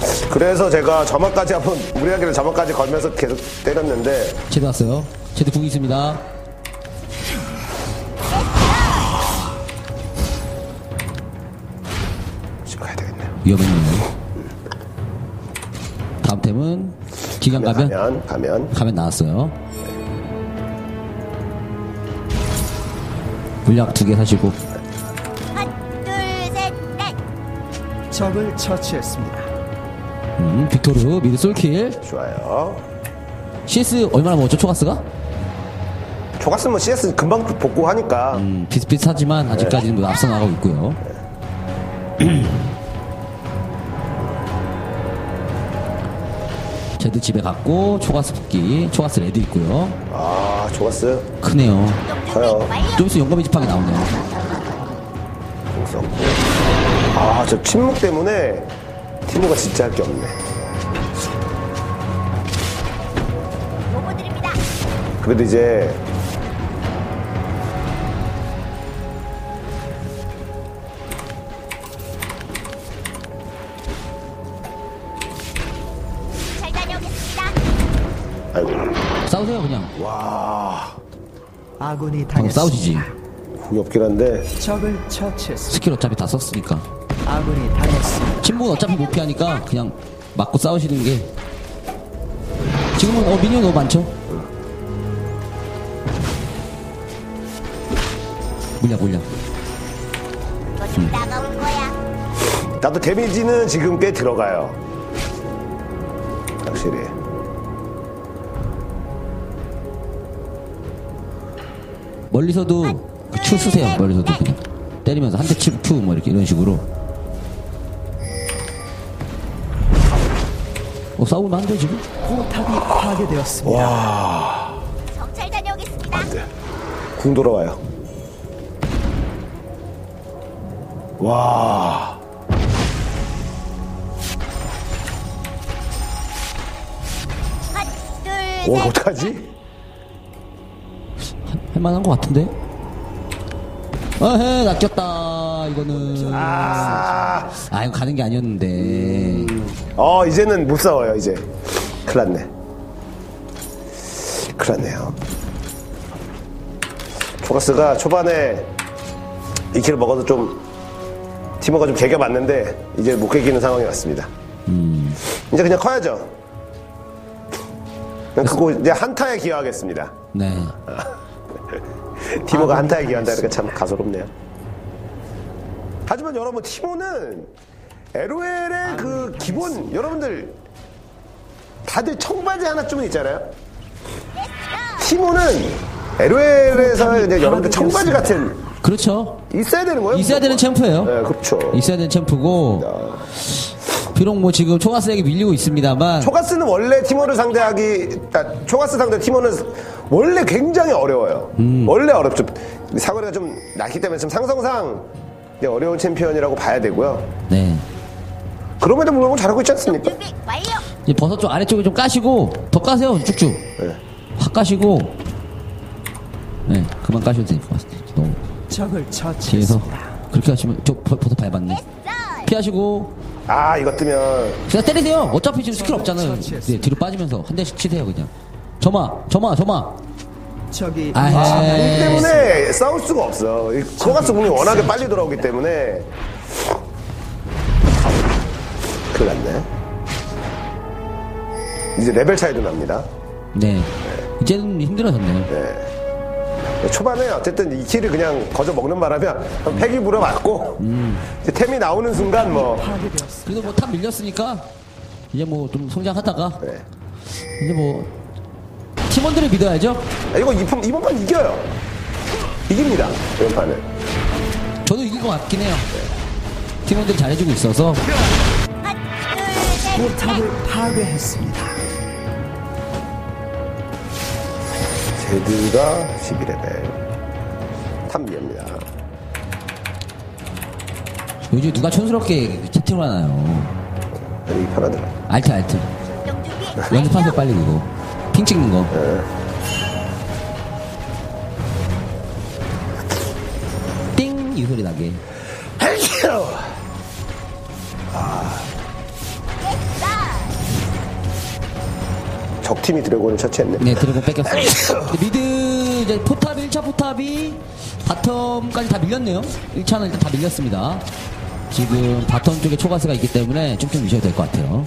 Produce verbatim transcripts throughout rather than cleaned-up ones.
그래서 제가 점화까지 한번 무리하게는 점화까지 걸면서 계속 때렸는데. 제드 왔어요. 제드 궁이 있습니다. 가야 되겠네요. 위험했네요. 다음 템은 기강 가면 가면 가면 가면 나왔어요. 물약 두 개 사시고. 하나, 둘, 셋, 넷. 적을 처치했습니다. 음, 빅토르 미드 솔킬. 좋아요. 씨에스 얼마나 먹었죠, 초가스가? 초가스 뭐 씨에스 금방 복구하니까. 음, 비슷비슷하지만 아직까지는 뭐 앞서 나가고 있고요. 제드 집에 갔고 초가스 복귀, 초가스 레드 있고요. 아, 초가스 크네요. 커요. 좀 있으면 영감의 집합이 나오네요. 아, 저 침묵 때문에 티모가 진짜 할 게 없네. 보고 드립니다. 그래도 이제 잘 다녀오겠습니다. 아이고. 싸우세요 그냥. 와, 아군이 방금 싸우지지. 당했습니다. 궁이 없긴 한데. 적을 처치했습니다. 스킬 어차피 다 썼으니까. 아군이 당했습니다. 침묵은 어차피 못 피하니까 그냥 맞고 싸우시는 게. 지금은 어 미니언 너무 많죠? 물량 물량. 이거 좀 따가울 거야. 나도 데미지는 지금 꽤 들어가요. 확실히. 멀리서도 그 Q 쓰세요. 멀리서도 그냥 때리면서 한 대 치고 Q 뭐 이렇게 이런 식으로. 어 싸우면 안 돼 지금? 포탑이 파괴되었습니다. 와, 정찰 다녀오겠습니다. 안 돼. 궁 돌아와요. 와. 하나, 둘, 오, 셋. 어떡하지? 할만한 것 같은데? 어헤 낚였다 이거는. 아, 아 이거 가는 게 아니었는데. 어, 이제는 못 싸워요, 이제. 큰일 났네. 큰일 났네요. 초가스가 초반에 이 킬을 먹어도 좀, 티모가 좀 개겨 맞는데, 이제 못 개기는 상황이 왔습니다. 음. 이제 그냥 커야죠. 그냥 그거 이제 한타에 기여하겠습니다. 네. 티모가 한타에 기여한다, 이렇게 참 가소롭네요. 하지만 여러분, 티모는 엘오엘의 그 기본, 여러분들, 다들 청바지 하나쯤은 있잖아요? 티모는 엘오엘에서 이제 여러분들 청바지 같은, 그렇죠. 있어야 되는 거예요? 있어야 되는 챔프예요. 네, 그렇죠. 있어야 되는 챔프고. 비록 뭐 지금 초가스에게 밀리고 있습니다만. 초가스는 원래 티모를 상대하기, 아, 초가스 상대 티모는 원래 굉장히 어려워요. 음. 원래 어렵죠. 사거리가 좀 낮기 때문에 지금 상성상 어려운 챔피언이라고 봐야 되고요. 네. 그럼에도 불구하고 잘하고 있지 않습니까? 준비 완료. 이제 버섯 쪽 아래쪽에 좀 까시고 더 까세요 쭉쭉. 네. 확 까시고. 네, 그만 까셔도 될 것 같아요. 너무 적을 뒤에서 처치했습니다. 그렇게 하시면 저 버- 버섯 밟았네. 됐어. 피하시고. 아, 이것 뜨면. 그냥 때리세요. 어차피 지금 스킬 없잖아요. 네, 뒤로 빠지면서 한 대씩 치세요 그냥. 점화, 점화, 점화. 적이 아, 이 에이. 때문에 싸울 수가 없어. 이 초가스 공이 워낙에 빨리 돌아오기 때문에. 큰일 났네. 이제 레벨 차이도 납니다. 네. 이제는 힘들어졌네요. 네. 초반에 어쨌든 이 킬을 그냥 거저 먹는 바람에 패기 불어맞고 이제 템이 나오는 순간 뭐 파괴되었습니다. 그래도 뭐 탑 밀렸으니까 이제 뭐 좀 성장하다가 네. 이제 뭐 팀원들을 믿어야죠. 아, 이거 이번, 이번 판 이겨요. 이깁니다. 이번 판은. 저도 이길 것 같긴 해요. 팀원들이 잘해주고 있어서. 하나, 둘, 셋. 포탑을 파괴했습니다. 제드가 십일 레벨. 탐비입니다. 요즘 누가 촌스럽게 채팅을 하나요? 이 편하더라. 알트 알트. 출동 준비 연습하세요 빨리 그거. 핑 찍는 거. 띵! 이 소리 나게. 적팀이 드래곤을 처치했네. 네, 드래곤 뺏겼어요. 근데 미드 이제 포탑 일 차 포탑이 바텀까지 다 밀렸네요. 일 차는 일단 다 밀렸습니다. 지금 바텀 쪽에 초가스가 있기 때문에 쭉쭉 미셔야 될 것 같아요.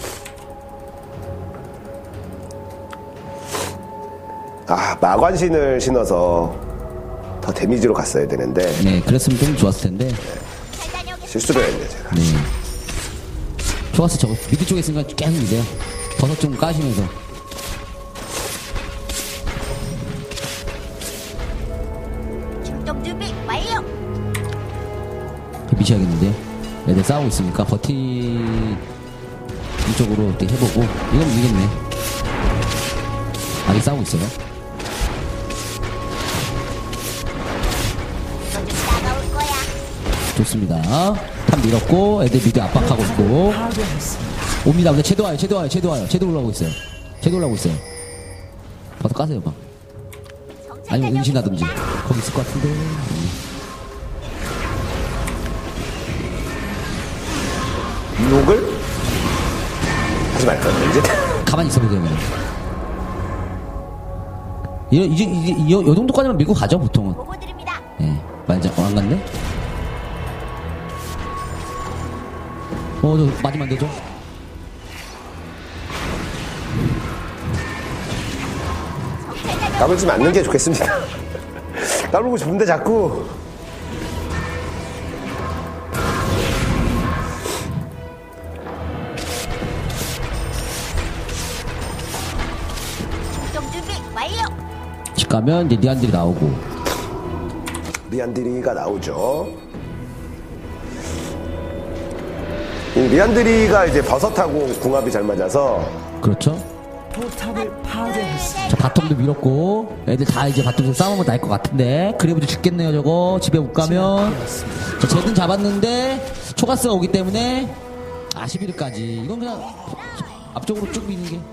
아, 마관신을 신어서 더 데미지로 갔어야 되는데 네, 그랬으면 좀 좋았을 텐데. 잘 다녀오겠습니다. 실수를 했네 제가. 네. 초가스 저거 미드 쪽에 있으니까 계속 미세요. 버섯 좀 까시면서. 출동 준비 완료. 미셔야겠는데요. 애들 싸우고 있으니까 버티 이쪽으로 이렇게 해보고 이건 이겼네. 아직 싸우고 있어요. 너도 나가올 거야. 좋습니다. 탑 밀었고 애들 미드 압박하고 있고 파괴했습니다. 옵니다. 근데 쟤도 와요. 쟤도 와요. 쟤도 와요. 쟤도 올라오고 있어요. 쟤도 올라오고 있어요. 버섯 까세요 봐. 정찰 아니면 은신하든지 다녀오겠습니다. 거기 있을 것 같은데. 음. 욕을 하지 말까요 이제. 가만히 있어보세요. 그냥. 이, 이제 이제 이, 요, 요 정도까지만 밀고 가죠 보통은. 보고 드립니다. 예, 말자. 어, 안 갔네? 어, 저 맞으면 안 되죠? 정찰 다녀. 까불지 않는 게 좋겠습니다. 까불고 싶은데 자꾸. 출동 준비 완료. 집 가면 이제 니안들이 나오고. 리안드리가 나오죠. 이 리안드리가 이제 버섯하고 궁합이 잘 맞아서 그렇죠? 포탑을 파괴했습니다. 자, 바텀도 밀었고. 애들 다 이제 바텀에서 싸우면 날 것 같은데. 그래브도 죽겠네요, 저거. 집에 못 가면. 자, 쟤든 잡았는데, 초가스가 오기 때문에, 아, 십일 일까지. 이건 그냥, 앞쪽으로 쭉 미는 게.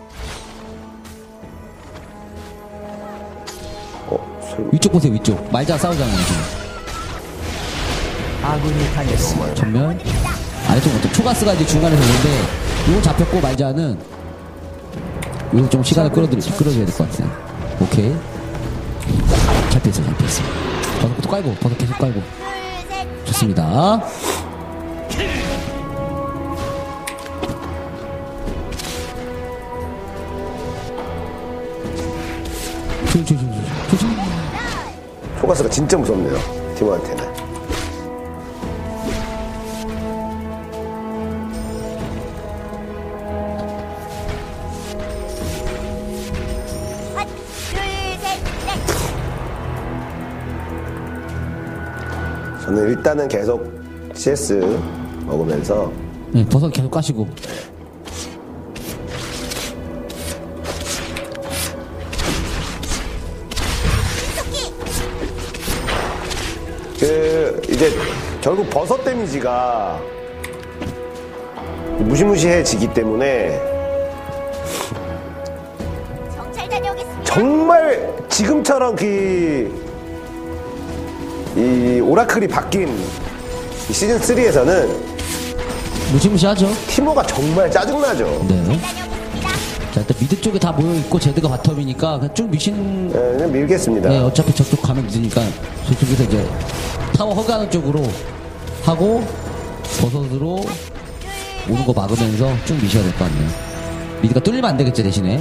어, 설- 위쪽 보세요, 위쪽. 말자 싸우잖아요, 지금. 아군이 당했습니다. 전면. 아래쪽부터 초가스가 이제 중간에서 오는데, 이거 잡혔고, 말자는, 이거 좀 시간을 끌어들, 끌어줘야 될 것 같아요. 오케이. 잘 뺐어, 잘 뺐어. 버섯부터 깔고, 버섯 계속 깔고. 둘, 셋. 좋습니다. 조심, 조심, 조심. 조심. 초가스가 진짜 무섭네요. 팀원한테는. 핫. 둘, 셋. 넷. 저는 일단은 계속 씨에스 먹으면서 네, 버섯 계속 까시고. 토끼. 그 이제 결국 버섯 데미지가 무시무시해지기 때문에 정찰 다녀오겠습니다. 정말 지금처럼 그 이 오라클이 바뀐 이 시즌 삼에서는 무시무시하죠? 티모가 정말 짜증나죠. 네. 다녀오겠습니다. 자, 일단 미드 쪽에 다 모여있고, 제드가 바텀이니까, 그냥 쭉 미신, 네, 그냥 밀겠습니다. 네, 어차피 저쪽 가면 늦으니까, 저쪽에서 이제, 타워 허가하는 쪽으로 하고, 버섯으로 오는 거 막으면서 쭉 미셔야 될 것 같네요. 미드가 뚫리면 안 되겠죠, 대신에.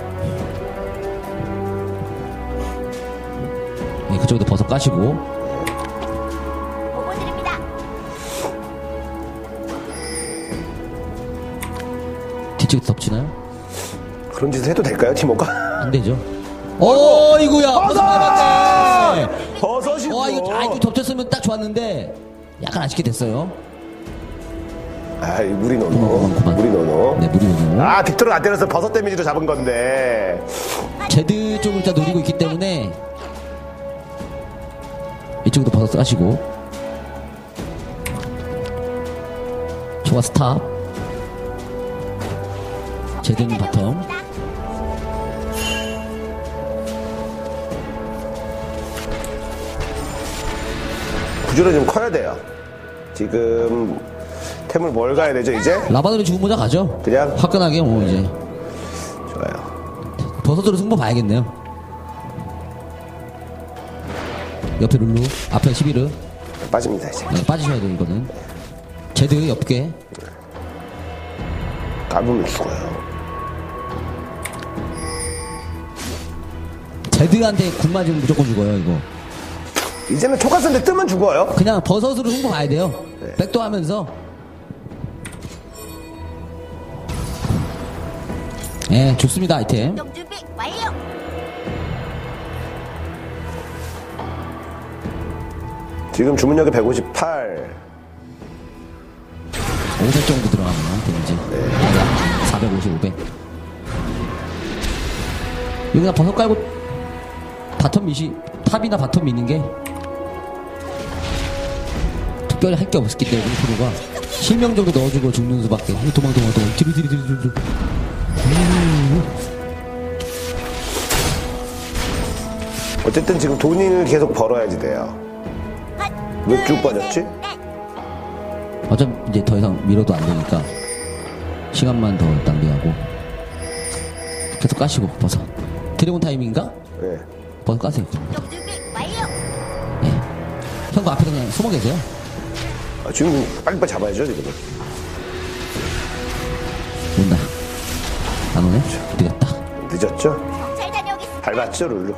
네, 그쪽에도 버섯 까시고. 보고 드립니다. 뒤쪽에 덮치나요? 그런 짓을 해도 될까요, 티모가? 안 되죠. 어이구야! 버섯 맞았네! 버섯이 와, 이거, 뭐. 아, 이거 덮쳤으면 딱 좋았는데, 약간 아쉽게 됐어요. 아, 무리 노노. 그만, 그만. 무리 노노. 네, 무리 노노. 아, 빅토르가 안 때려서 버섯 데미지로 잡은 건데. 제드 쪽을 다 노리고 있기 때문에 이쪽도 버섯 까시고 초가 스탑 제드는 바텀 구조를 좀 커야 돼요. 지금 템을 뭘 가야 되죠, 이제? 라바드로 죽은 모자 가죠. 그냥? 화끈하게 뭐 이제 좋아요. 버섯으로 승부 봐야겠네요. 옆에 룰루, 앞에 시비르. 빠집니다 이제. 네, 빠지셔야 돼요, 이거는. 제드 옆에. 까불면 죽어요. 제드한테 궁 맞으면 무조건 죽어요, 이거. 이제는 초가스인데 뜨면 죽어요. 그냥 버섯으로 승부 봐야 돼요. 네. 백도 하면서. 예, 좋습니다, 아이템. 출동 준비 완료. 지금 주문력이 백오십팔. 오백 정도 들어가면 데미지. 네. 사백오십, 오백. 여기 그냥 버섯 깔고 바텀 미시, 탑이나 바텀 미는 게 특별히 할 게 없었기 때문에 프로가 실명 정도 넣어주고 죽는 수밖에. 도망, 도망, 도망. 뒤로, 뒤로, 뒤로, 뒤로. 어쨌든 지금 돈을 계속 벌어야지 돼요. 왜 쭉 빠졌지? 어차피 이제 더 이상 밀어도 안 되니까 시간만 더 낭비하고 계속 까시고 버섯. 드래곤 타이밍인가? 네. 버섯 까세요. 출동 준비 완료. 예. 형그 앞에서 그냥 숨어 계세요. 아, 지금 빨리빨리 잡아야죠 지금. 온다. 안 오네? 늦었다. 늦었죠? 잘 다녀오겠습니다. 밟았죠 룰루.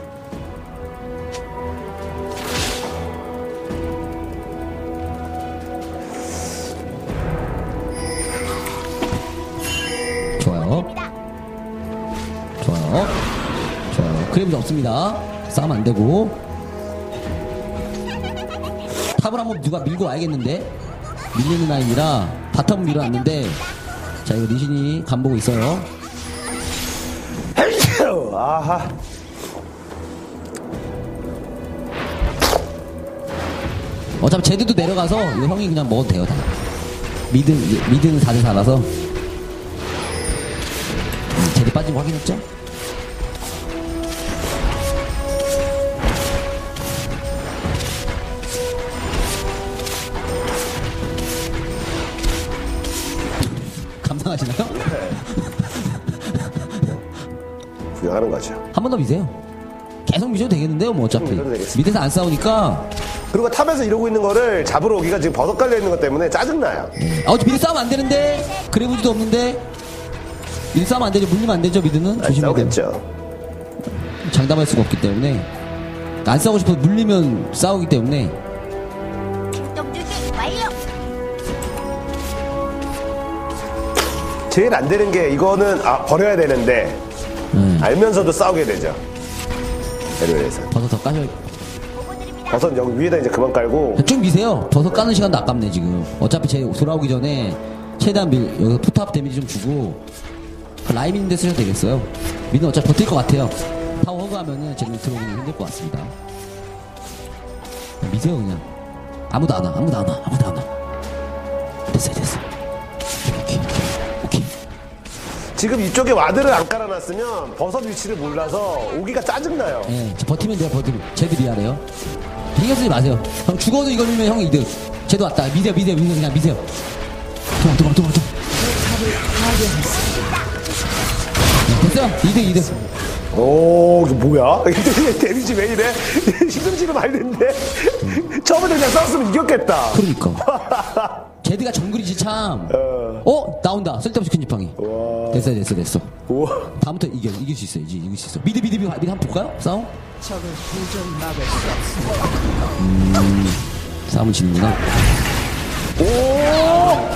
좋아요. 좋아요. 좋아요. 그래도 없습니다. 싸우면 안 되고. 탑을 한번 누가 밀고 와야겠는데? 밀리는 라인이라 바텀 밀어놨는데, 자, 이거 리신이 간보고 있어요. 아하. 어차피 제드도 내려가서 이거 형이 그냥 먹어도 돼요, 다. 미드, 미드는 사 대 사라서. 음, 제드 빠진 거 확인했죠? 감상하시나요? 구경하는 거죠. 한 번 더 미세요. 계속 미셔도 되겠는데요, 뭐 어차피. 음, 그래도 되겠습니다. 밑에서 안 싸우니까. 그리고 탑에서 이러고 있는 거를 잡으러 오기가 지금 버섯 깔려 있는 것 때문에 짜증나요. 아, 어차피 미드 싸우면 안 되는데. 그래브즈도 없는데. 미드 싸우면 안 되죠. 물리면 안 되죠, 미드는. 안 조심해야 돼요. 싸우겠죠. 장담할 수가 없기 때문에. 안 싸우고 싶어도 물리면 싸우기 때문에. 출동 준비 완료. 제일 안 되는 게 이거는 아 버려야 되는데 음. 알면서도 싸우게 되죠. 에르에서 버섯 더 까셔. 보고 드립니다. 버섯 여기 위에다 이제 그만 깔고 쭉 미세요. 버섯 까는 시간도 아깝네, 지금. 어차피 제 돌아오기 전에 최대한 밀, 여기서 포탑 데미지 좀 주고. 라이밍인데 쓰셔도 되겠어요. 미는 어차피 버틸 것 같아요. 타워 허그하면은 쟤는 들어오기는 힘들 것 같습니다. 그냥 미세요, 그냥. 아무도 안 와, 아무도 안 와, 아무도 안 와. 됐어요, 됐어. 오케이, 오케이, 오케이. 지금 이쪽에 와드를 안 깔아놨으면 버섯 위치를 몰라서 오기가 짜증나요. 예, 저 버티면 돼요, 버티면. 쟤도 미안해요. 신경 쓰지 마세요. 형 죽어도 이걸 밀면 형이 이득. 쟤도 왔다. 미세요, 미세요, 미세요, 그냥 미세요. 도망, 도망, 도망, 도망. 네, 됐어요. 이득, 이득. 오 이거 뭐야? 이게 데미지 왜 이래? 시금치는 말는데 처음에 그냥 싸웠으면 이겼겠다. 그러니까. 제드가 정글이지 참. 어. 어? 나온다. 쓸데없이 큰 지팡이. 와. 됐어, 됐어, 됐어. 우와. 다음부터 이겨, 이길 수 있어. 이제 이길 수 있어. 미드, 미드, 미드, 미드 한번 볼까요? 싸움? 적을 도저히 막을 수 없습니다. 싸움을 지는구나. 오!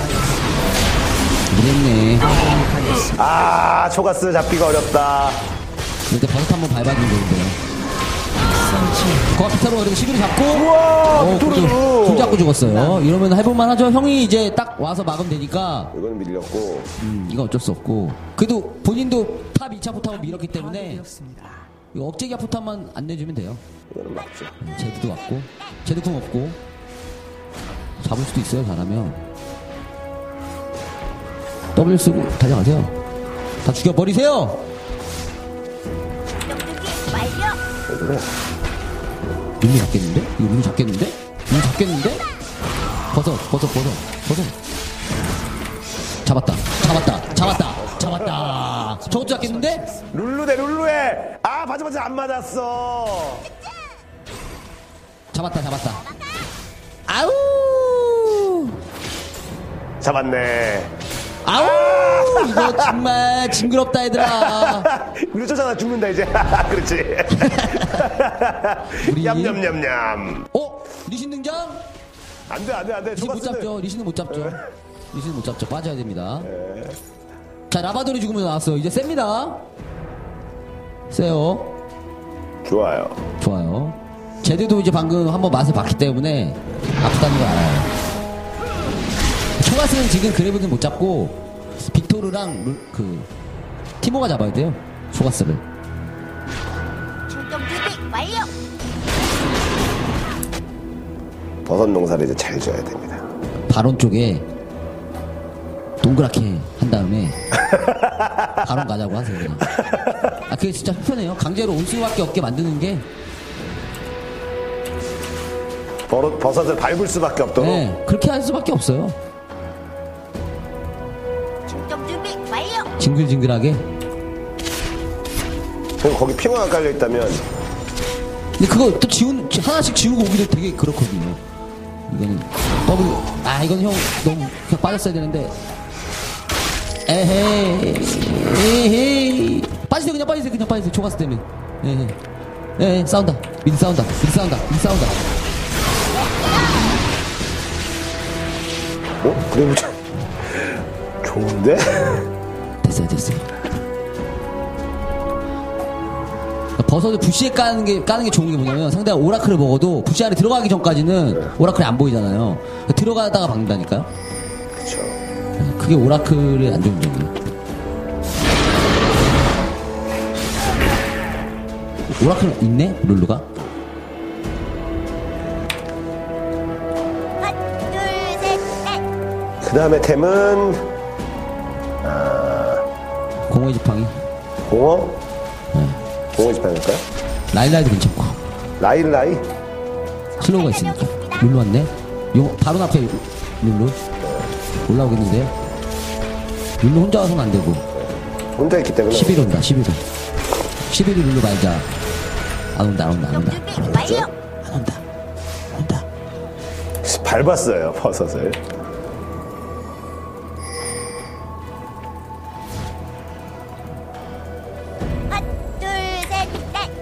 이랬네. 아 초가스 잡기가 어렵다. 근데 버섯 한번 밟아주는 건데요. 거가 피타로 그리고 시비를 잡고. 우와 어, 빅토르. 손 잡고 죽었어요. 이러면 해볼만 하죠. 형이 이제 딱 와서 막으면 되니까. 이건 밀렸고 음, 이건 어쩔 수 없고. 그래도 본인도 탑 이 차 포탑을 밀었기 때문에 되었습니다. 이거 억제기아 포탑만 안 내주면 돼요. 이거는 맞죠. 음, 제드도 왔고. 제드 궁 없고. 잡을 수도 있어요, 잘하면. W 쓰고 달려가세요. 다 죽여버리세요! 출동 준비 완료. 왜 그래? 룰루 잡겠는데? 이거 룰루 잡겠는데? 룰루 잡겠는데? 버섯, 버섯, 버섯, 버섯. 잡았다, 잡았다, 잡았다, 잡았다. 저것도 잡겠는데? 룰루 대 룰루에 아 맞아 맞아 안 맞았어. 잡았다 잡았다. 아우 잡았네. 아우 이거 정말 징그럽다 얘들아. 우리 쫓아나 죽는다 이제. 그렇지. 우리- 냠냠냠냠. 어? 리신 등장? 안돼 안돼 안돼. 리신 못 잡죠. 리신은 못 잡죠. 리신은 못 잡죠. 빠져야 됩니다. 자 라바돌이 죽으면 나왔어요. 이제 셉니다. 세요. 좋아요. 좋아요. 제대도 이제 방금 한번 맛을 봤기 때문에 아프다는 걸 알아요. 초가스는 지금 그래브는 못 잡고 빅토르랑 루, 그 티모가 잡아야 돼요. 초가스를. 출동 준비 완료. 버섯 농사를 이제 잘 지어야 됩니다. 바론 쪽에 동그랗게 한 다음에 바론 가자고 하세요. 그냥. 아 그게 진짜 편해요. 강제로 올 수밖에 없게 만드는 게 버섯, 버섯을 밟을 수밖에 없도록. 네, 그렇게 할 수밖에 없어요. 출동 준비 완료. 징글징글하게. 그럼 거기 핑화가 깔려 있다면 근데 그거 또 지운 하나씩 지우고 오기도 되게 그렇거든요. 이거는 더블 아 이건 형 너무 그냥 빠졌어야 되는데 에헤이 에헤이 빠지세요 그냥 빠지세요 그냥 빠지세요. 초가스 때문에 에헤이 에헤이 싸운다 미드 싸운다 미드 싸운다 미드 싸운다. 어? 그래 보자. 좋은데? 됐어요 됐어요. 버섯을 부시에 까는 게 까는 게 좋은 게 뭐냐면 상대가 오라클을 먹어도 부시 안에 들어가기 전까지는 오라클이 안 보이잖아요. 들어가다가 박는다니까요. 그쵸. 그게 오라클의 안 좋은 점이에요. 오라클 있네? 룰루가? 하나 둘셋넷. 그 다음에 템은 공허의 지팡이. 공어? 공어 지팡일까요? 라일라이도 괜찮고. 라일라이? 슬로우가 있으니까. 룰루 왔네? 용, 바로 앞에 룰루. 올라오겠는데요? 룰루 혼자 와서는 안 되고. 혼자 있기 때문에 십일 온다, 십일 온. 십일 이 룰루 말자. 안 온다, 안 온다, 안 온다. 출동 준비 완료. 안 온다. 안 온다. 밟았어요 버섯을. 하나 둘셋넷.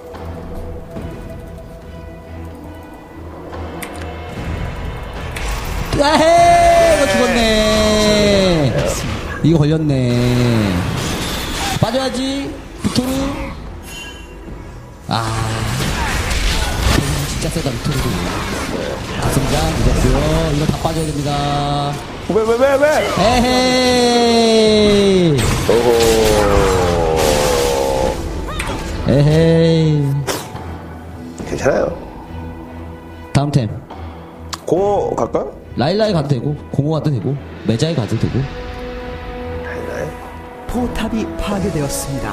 아헤! 이거 죽었네. 이거 걸렸네. 빠져야지. 빅토르. 아. 진짜 세다, 빅토르. 아승장, 늦었고요. 이거 다 빠져야 됩니다. 왜 왜 왜 왜? 에헤이. 오호. 에헤이. 괜찮아요. 다음 템. 공어 갈까? 라일라이 가도 되고, 공호 가도 되고, 메자이 가도 되고. 라일라이. 포탑이 파괴되었습니다.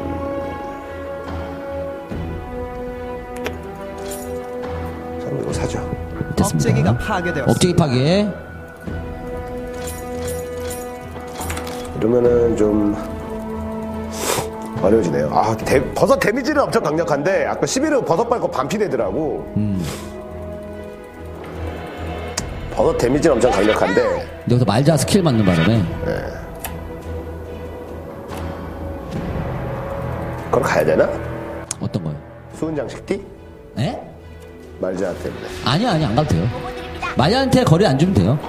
저는 이거 사죠. 됐습니다. 업체기가 파괴되었습니다. 업체기 파괴. 이러면은 좀 어려워지네요. 아, 데, 버섯 데미지는 엄청 강력한데 아까 십일은 버섯 밟고 반피되더라고. 음. 버섯 데미지는 엄청 강력한데 여기서 말자 스킬 맞는 바람에. 그걸 가야 되나? 어떤 거요? 수은장식띠? 에? 말자 때문에. 아니야, 아니야, 안 가도 돼요. 보고 드립니다. 말자한테 거리 안 주면 돼요.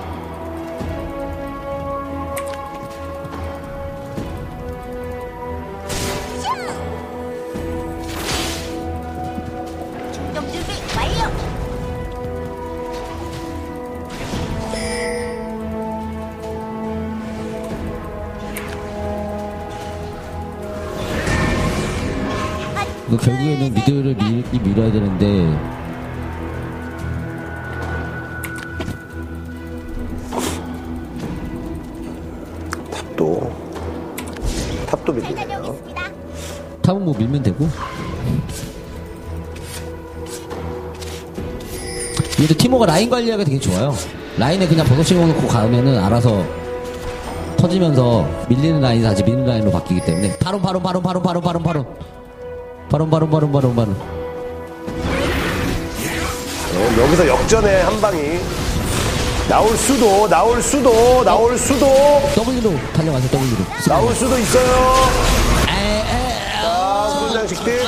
출동 준비 완료. 이거 결국에는 미드를 밀, 이 밀어야 되는데. 탑도 탑도 잘 비리네요. 다녀오겠습니다. 탑은 뭐 밀면 되고. 이것도 티모가 라인 관리하기가 되게 좋아요. 라인에 그냥 버섯 씹어놓고 가면은 알아서 터지면서 밀리는 라인이 다시 밀리는 라인으로 바뀌기 때문에 바론 바론 바론 바론 바론 바론 바론 바론 바론 바론 바론 바론 어, 여기서 역전의 한 방이 나올 수도 나올 수도 나올 수도 W로 달려가세요. W로 나올 수도 있어요. 에에 아, 손장식들.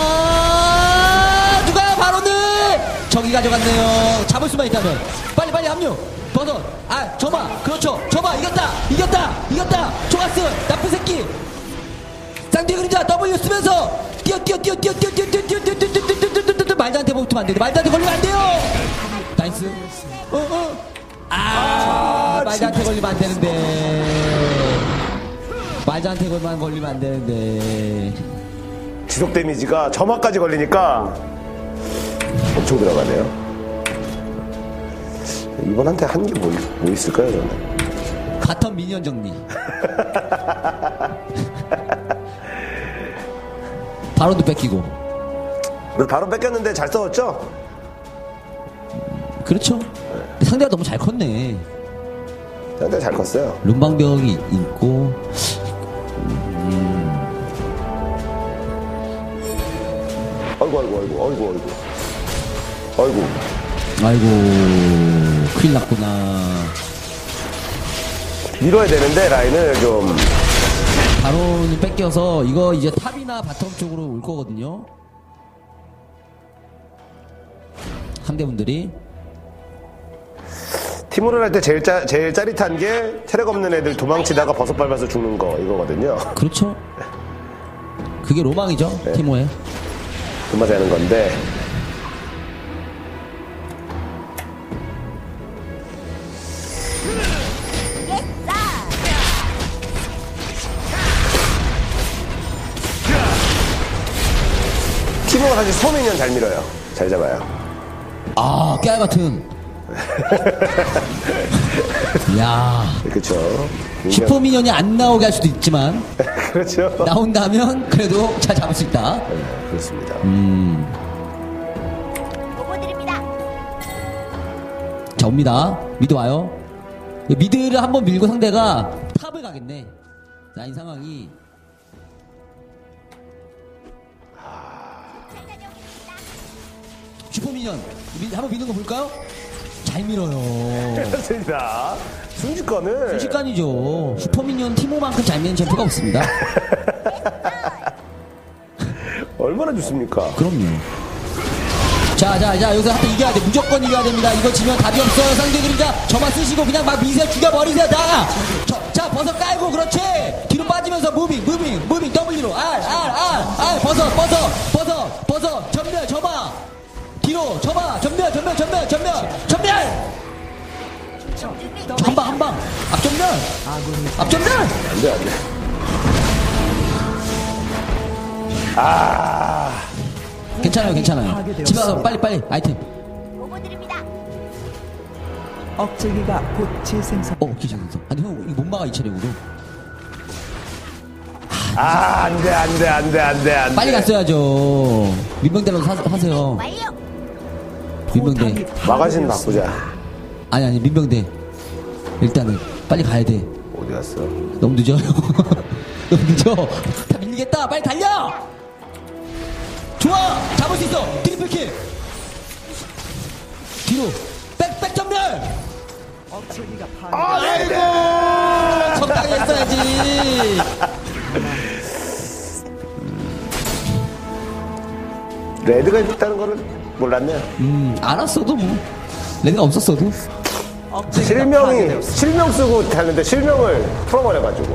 아 누가 바론을 저기 가져갔네요. 잡을 수만 있다면 빨리 빨리 합류. 버섯 아 저마 그렇죠. 저마 이겼다 이겼다 이겼다. 조가스 나쁜 새끼. 쌍둥이 그림자 W 쓰면서 뛰어 뛰어 뛰어 뛰어 뛰어 뛰어 뛰어 뛰어 뛰어 뛰어 뛰어 뛰어 말자한테 붙으면 안 돼. 말자한테 걸리면 안 돼요. 나이스. 어어 아, 말자한테 걸리면 안 되는데. 말자한테 걸리면 걸리면 안 되는데. 지속 데미지가 점화까지 걸리니까 엄청 들어가네요. 이번한테 한 게 뭐, 뭐 있을까요, 저는? 바텀 미니언 정리. 바론도 뺏기고. 그래서 바로 뺏겼는데 잘 싸웠죠? 그렇죠. 상대가 너무 잘 컸네. 상대 잘 컸어요. 룸방벽이 있고. 음. 아이고, 아이고, 아이고, 아이고, 아이고. 아이고. 아이고, 큰일 났구나. 밀어야 되는데, 라인을 좀. 바론이 뺏겨서 이거 이제 탑이나 바텀 쪽으로 올 거거든요. 상대분들이. 팀으로 할 때 제일, 짜, 제일 짜릿한 게 체력 없는 애들 도망치다가 버섯 밟아서 죽는 거, 이거거든요. 그렇죠. 그게 로망이죠. 네. 티모의. 그 맛에 하는 건데. 티모가 사실 소미년 잘 밀어요. 잘 잡아요. 아, 깨알 같은. 야, 그렇죠. 슈퍼미니언이 안 나오게 할 수도 있지만 그렇죠. 나온다면 그래도 잘 잡을 수 있다. 네, 그렇습니다. 음, 보고 드립니다. 자 옵니다. 미드 와요. 미드를 한번 밀고 상대가 탑을 가겠네. 자, 이 상황이 슈퍼미니언 미- 한번 미는 거 볼까요? 잘 밀어요. 그렇습니다. 순식간을. 순식간이죠. 슈퍼미니언 티모만큼 잘 미는 챔프가 없습니다. 얼마나 좋습니까? 그럼요. 자, 자, 자, 여기서 하여튼 이겨야 돼. 무조건 이겨야 됩니다. 이거 지면 답이 없어요. 상대 그림자 저만 쓰시고 그냥 막 미세요. 죽여버리세요. 다. 저, 자, 버섯 깔고, 그렇지. 뒤로 빠지면서 무빙, 무빙, 무빙, W로. R, R, R, R. 버섯, 버섯, 버섯, 버섯. 전멸, 저마. 뒤로, 저마. 전멸, 전멸, 전멸, 전멸, 전멸. 한 방, 한 방. 앞전멸. 앞전멸. 안 돼, 안 돼. 아. 괜찮아요, 괜찮아요. 집에 가서 빨리, 빨리. 아이템. 보고 드립니다. 억제기가 곧 재생산. 어, 기절해서. 아니, 형, 이거 못 막아, 이 차량으로. 아, 안 돼, 안 돼, 안 돼, 안 돼, 안 돼. 빨리 갔어야죠. 민병대로 사, 하세요. 완료. 민병대. 마가신 바꾸자. 아니, 아니, 민병대. 일단은, 빨리 가야 돼. 어디 갔어? 너무 늦어요. 너무 늦어. 다 밀리겠다. 빨리 달려! 좋아! 잡을 수 있어! 트리플킬! 뒤로! 백, 백 전멸! 억제기가 파괴. 아, 네, 네. 적당히 했어야지! 레드가 있다는 거를 몰랐네요. 음, 알았어도 뭐. 레드가 없었어도. 억제기가 실명이, 파괴되었습니다. 실명 쓰고 하는데 실명을 풀어버려가지고.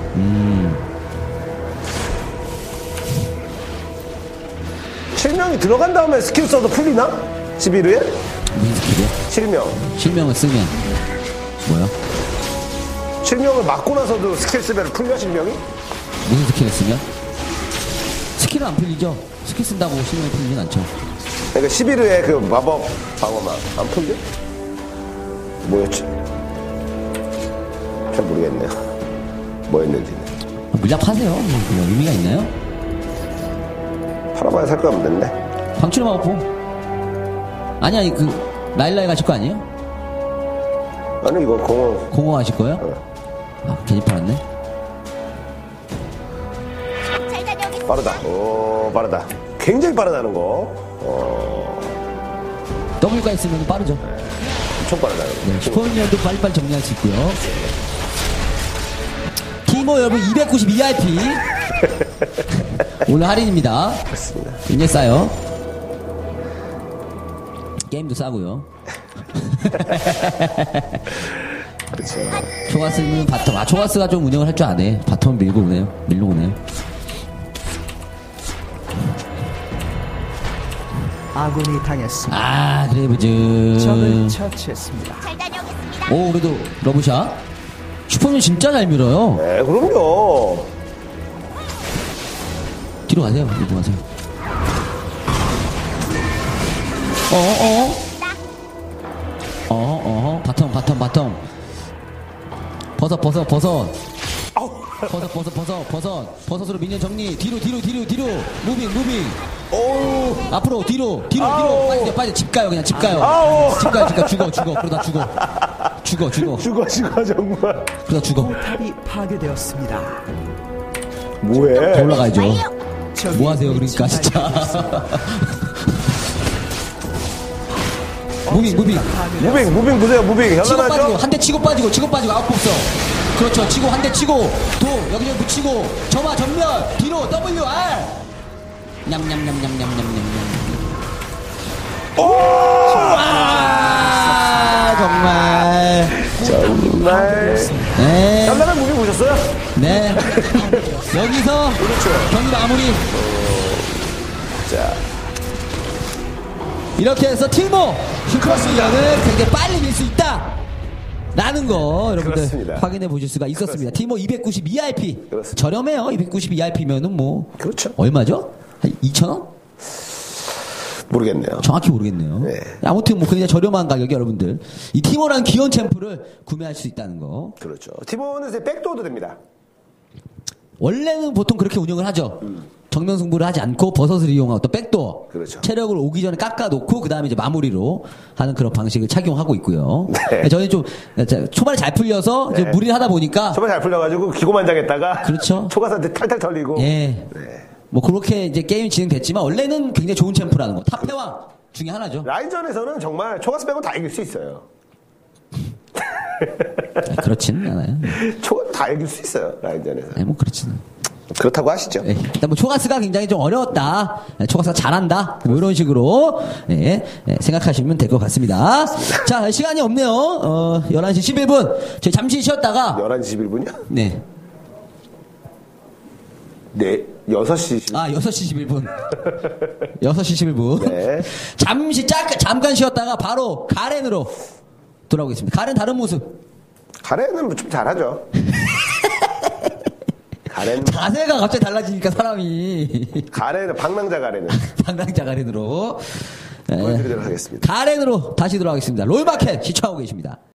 실명이 들어간 다음에 스킬 써도 풀리나? 십일 후에? 무슨 스킬이야? 실명. 실명을 쓰면. 뭐야? 실명을 맞고 나서도 스킬 쓰면 풀려, 실명이? 무슨 스킬을 쓰면? 스킬은 안 풀리죠? 스킬 쓴다고 실명이 풀리진 않죠. 그러니까 십일 후에 그 마법 방어막 안 풀려? 뭐였지? 잘 모르겠네요. 뭐였는지는. 물약하세요. 뭐 의미가 있나요? 팔아봐야 살 거 없는데 방출의 마법포. 아니, 아니, 그, 라일라이 가실 거 아니에요? 아니, 이거 공허. 공허 하실 거예요? 어. 아, 괜히 팔았네. 잘 다녀오겠습니다. 빠르다. 오, 빠르다. 굉장히 빠르다는 거. 어, W가 있으면 빠르죠. 엄청 빠르다는 거. 네, 슈퍼미니언도 빨리빨리 정리할 수 있고요. 티모 여러분 이백구십이 알피 오늘 할인입니다. 그렇습니다. 굉장히 싸요. 게임도 싸고요. 그렇죠. 초가스는 바텀. 아, 초가스가 좀 운영을 할 줄 아네. 바텀 밀고 오네요. 밀고 오네요. 아군이 당했습니다. 아, 그레이브즈. 적을 처치했습니다. 잘 다녀오겠습니다. 오, 그래도 러브샷. 슈퍼맨 진짜 잘 밀어요. 네, 그럼요. 뒤로 가세요. 뒤로 가세요. 어어 어어 어어 바텀 바텀 바텀 버섯 버섯 버섯 버섯 버섯 버섯 버섯 버섯으로 미니언 정리. 뒤로 뒤로 뒤로 뒤로 무빙 무빙. 오, 앞으로 뒤로 뒤로 아우. 뒤로 빠지세요. 빠지 집 가요. 그냥 집 가요. 아우. 집 가요. 집 가. 죽어 죽어. 그러다 죽어. 죽어 죽어. 죽어, 죽어, 정말. 그러다 죽어. 포탑이 파괴되었습니다. 뭐해? 더 올라가야죠. 적이 뭐 하세요 그러니까 진짜. 무빙 무빙. 무빙, 무빙 보세요, 무빙. 치고 빠지고 현란하죠? 한 대 치고 빠지고 치고 빠지고 아웃복서. 그렇죠. 치고 한 대 치고 도 여기저기 붙이고 점화 전면 뒤로 W R 냠냠냠냠냠냠냠냠. 아 정말. 정말. 네. 현란한 무빙 보셨어요? 네. 여기서 경기 마무리. 자, 이렇게 해서 티모 슈퍼스리언을 굉장히 빨리 밀 수 있다 라는 거 여러분들 그렇습니다. 확인해 보실 수가 있었습니다. 티모 이백구십이 알피 그렇습니다. 저렴해요. 이백구십이 알피면은 뭐 그렇죠. 얼마죠? 한 이천 원? 모르겠네요. 정확히 모르겠네요. 네. 아무튼 뭐 굉장히 저렴한 가격에 여러분들 이 티모라는 귀여운 챔프를 구매할 수 있다는 거. 그렇죠. 티모는 이제 백도어도 됩니다. 원래는 보통 그렇게 운영을 하죠. 정면 승부를 하지 않고 버섯을 이용한 어떤 백도어. 그렇죠. 체력을 오기 전에 깎아놓고 그 다음에 이제 마무리로 하는 그런 방식을 착용하고 있고요. 네. 저희는 좀 초반에 잘 풀려서 이제 네. 무리를 하다 보니까 처음에 잘 풀려가지고 기고만장했다가 그렇죠. 초가스한테 탈탈 털리고. 예. 뭐 그렇게 이제 게임이 진행됐지만 원래는 굉장히 좋은 챔프라는 거. 탑패왕 중에 하나죠. 라인전에서는 정말 초가스 빼고 다 이길 수 있어요. 아, 그렇지는 않아요. 초, 다 이길 수 있어요. 라인전에서. 네, 뭐 그렇지는. 그렇다고 하시죠. 예, 일단 뭐 초가스가 굉장히 좀 어려웠다. 예, 초가스가 잘한다. 뭐 이런 식으로 예, 예, 생각하시면 될 것 같습니다. 자, 시간이 없네요. 어, 열한 시 십일 분. 저희 잠시 쉬었다가 열한 시 십일 분이요? 네. 네, 여섯 시 십일 분. 아, 여섯 시 십일 분. 여섯 시 십일 분. 네. 잠시 잠깐 잠깐 쉬었다가 바로 가렌으로 돌아오겠습니다. 가렌 다른 모습. 가렌은 뭐 좀 잘하죠. 가렌, 자세가 갑자기 달라지니까 사람이 가렌은, 방랑자 가렌은. 방랑자 가렌으로 예, 보여드리도록 하겠습니다. 가렌으로 다시 돌아가겠습니다. 롤마켓 시청하고 계십니다.